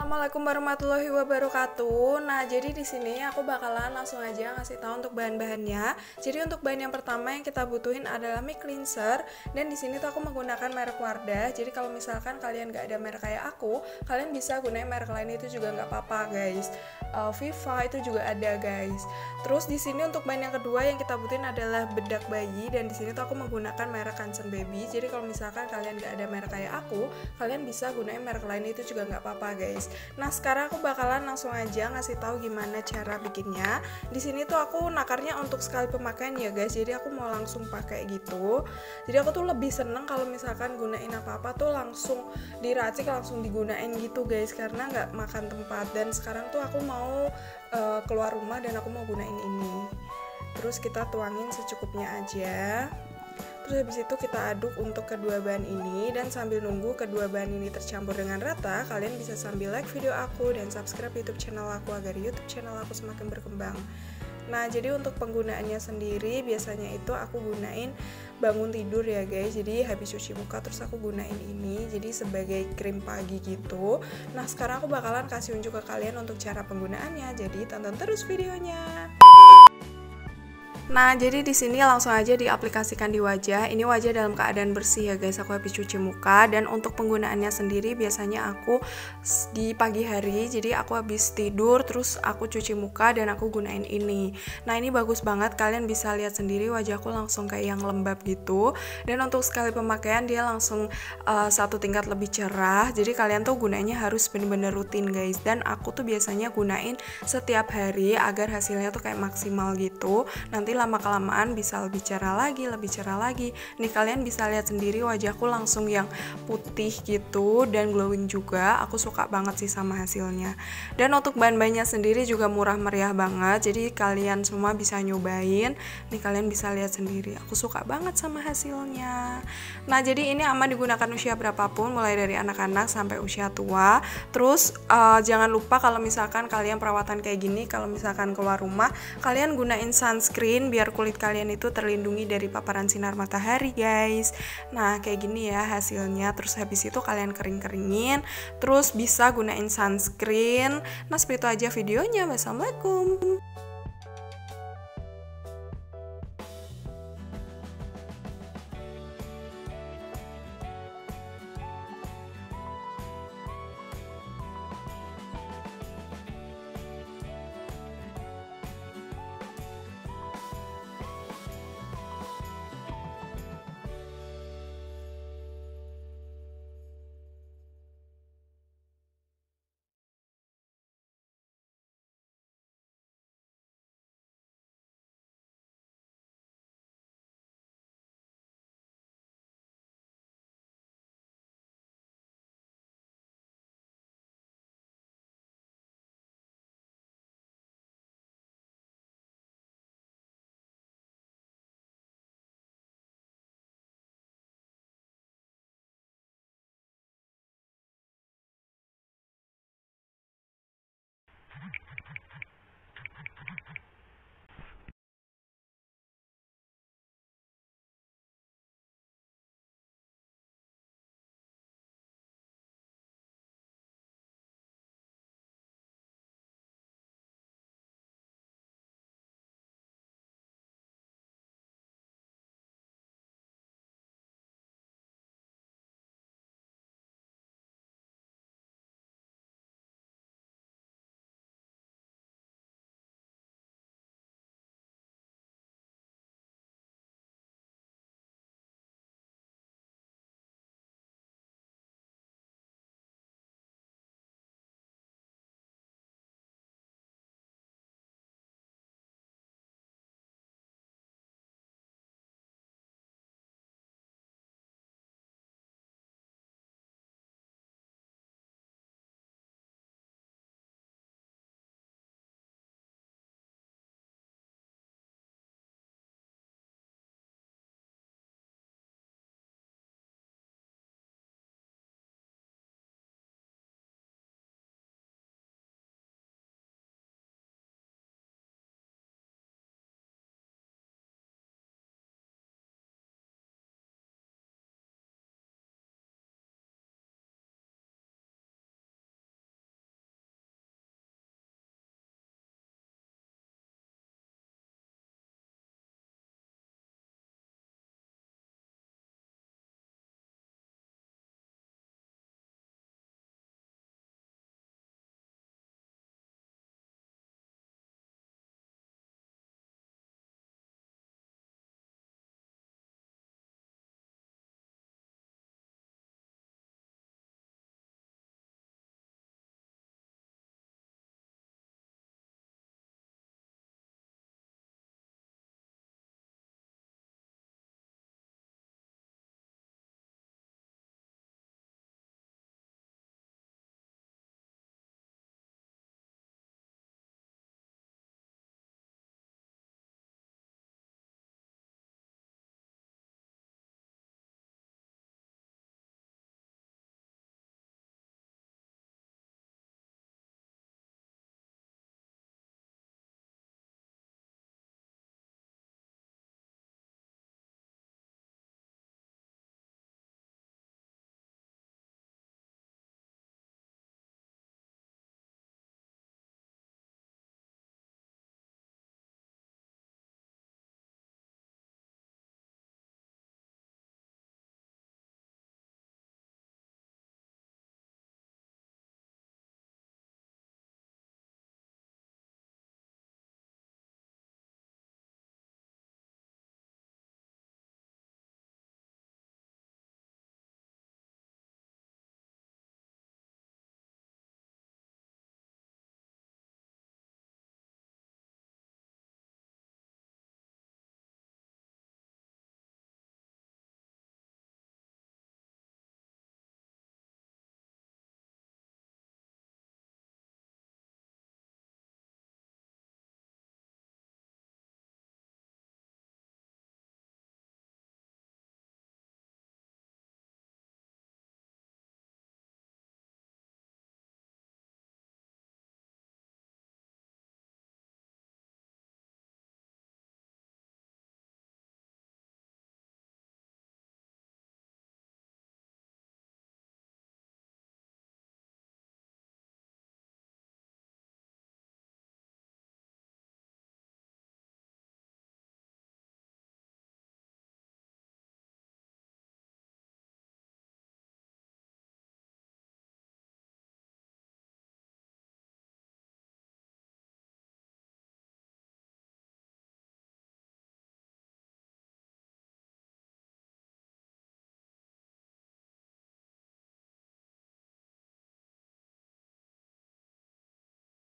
Assalamualaikum warahmatullahi wabarakatuh. Nah, jadi di sini aku bakalan langsung aja ngasih tahu untuk bahan-bahannya. Jadi untuk bahan yang pertama yang kita butuhin adalah mic cleanser, dan di sini tuh aku menggunakan merek Wardah. Jadi kalau misalkan kalian nggak ada merek kayak aku, kalian bisa gunain merek lain, itu juga nggak apa-apa, guys. Viva itu juga ada, guys. Terus di sini untuk bahan yang kedua yang kita butuhin adalah bedak bayi, dan di sini tuh aku menggunakan merek Concern Baby. Jadi kalau misalkan kalian nggak ada merek kayak aku, kalian bisa gunain merek lain, itu juga nggak apa-apa, guys. Nah, sekarang aku bakalan langsung aja ngasih tahu gimana cara bikinnya. Di sini tuh aku nakarnya untuk sekali pemakaian ya, guys. Jadi aku mau langsung pakai gitu. Jadi aku tuh lebih seneng kalau misalkan gunain apa-apa tuh langsung diracik, langsung digunain gitu, guys, karena nggak makan tempat. Dan sekarang tuh aku mau keluar rumah dan aku mau gunain ini. Terus kita tuangin secukupnya aja. Terus habis itu kita aduk untuk kedua bahan ini, dan sambil nunggu kedua bahan ini tercampur dengan rata, kalian bisa sambil like video aku dan subscribe YouTube channel aku agar YouTube channel aku semakin berkembang. Nah, jadi untuk penggunaannya sendiri biasanya itu aku gunain bangun tidur ya, guys. Jadi habis cuci muka terus aku gunain ini jadi sebagai krim pagi gitu. Nah, sekarang aku bakalan kasih unjuk ke kalian untuk cara penggunaannya. Jadi tonton terus videonya. Nah, jadi di sini langsung aja diaplikasikan di wajah. Ini wajah dalam keadaan bersih ya, guys. Aku habis cuci muka, dan untuk penggunaannya sendiri biasanya aku di pagi hari. Jadi aku habis tidur terus aku cuci muka dan aku gunain ini. Nah, ini bagus banget. Kalian bisa lihat sendiri wajahku langsung kayak yang lembab gitu. Dan untuk sekali pemakaian dia langsung satu tingkat lebih cerah. Jadi kalian tuh gunainnya harus bener-bener rutin, guys. Dan aku tuh biasanya gunain setiap hari agar hasilnya tuh kayak maksimal gitu. Nanti lama-kelamaan bisa lebih cerah lagi. Nih, kalian bisa lihat sendiri wajahku langsung yang putih gitu dan glowing juga. Aku suka banget sih sama hasilnya. Dan untuk bahan-bahannya sendiri juga murah meriah banget. Jadi kalian semua bisa nyobain. Nih, kalian bisa lihat sendiri. Aku suka banget sama hasilnya. Nah, jadi ini aman digunakan usia berapapun, mulai dari anak-anak sampai usia tua. Terus jangan lupa kalau misalkan kalian perawatan kayak gini, kalau misalkan keluar rumah, kalian gunain sunscreen biar kulit kalian itu terlindungi dari paparan sinar matahari, guys. Nah, kayak gini ya hasilnya. Terus habis itu kalian kering-keringin, terus bisa gunain sunscreen. Nah, seperti itu aja videonya. Wassalamualaikum.